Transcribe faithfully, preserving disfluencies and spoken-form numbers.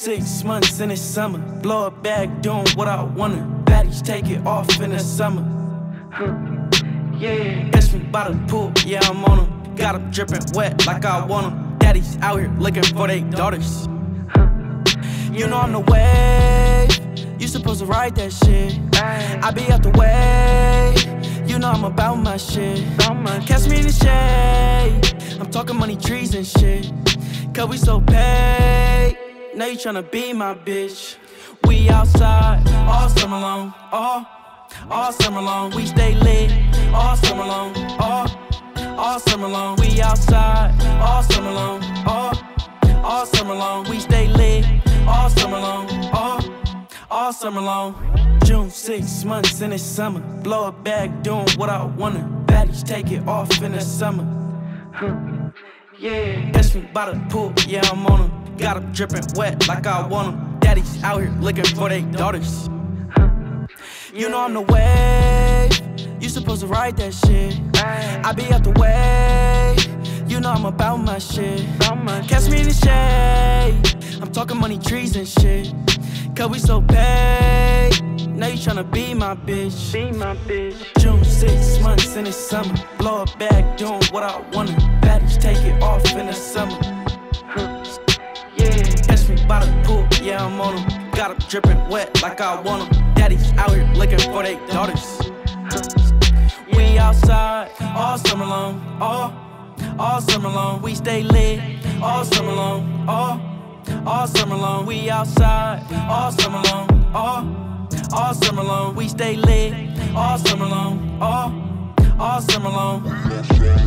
six months in the summer. Blow a bag, doing what I wanna. Baddies take it off in the summer. Huh. Yeah. Catch me by the pool, yeah, I'm on them. Got them dripping wet like I want them. Daddies out here looking for their daughters. Huh. You know I'm the wave. You supposed to ride that shit. I be out the way. You know I'm about my shit. Catch me in the shade. I'm talking money, trees and shit. Cause we so paid. Now you tryna be my bitch. We outside all summer long. All, all summer long. We stay lit all summer long. All, all summer long. We outside all summer long. All, all summer long. We stay lit all summer long. All, all summer long. June, six months in the summer. Blow a bag, doing what I wanna. Baddies take it off in the summer. Huh. Yeah. Catch me by the pool, yeah, I'm on them. Got them dripping wet like I want them. Daddies out here looking for their daughters. Huh. You know I'm the wave. You supposed to ride that shit. I be out the way. You know I'm about my shit. Catch me in the shade. I'm talking money, trees and shit. Cause we so paid. Now you tryna be my bitch. Be my bitch. June, six months in the summer. Blow a bag, doing what I wanna. Baddies take it off in the summer. Huh. Yeah. Catch me by the pool, yeah, I'm on them. Got them dripping wet like I want them. Daddies out here looking for their daughters. Huh. We outside all summer long. All, all summer long. We stay lit all summer long. All, all summer long. We outside all summer long. All, all summer long. We stay lit all summer long. All, all summer long.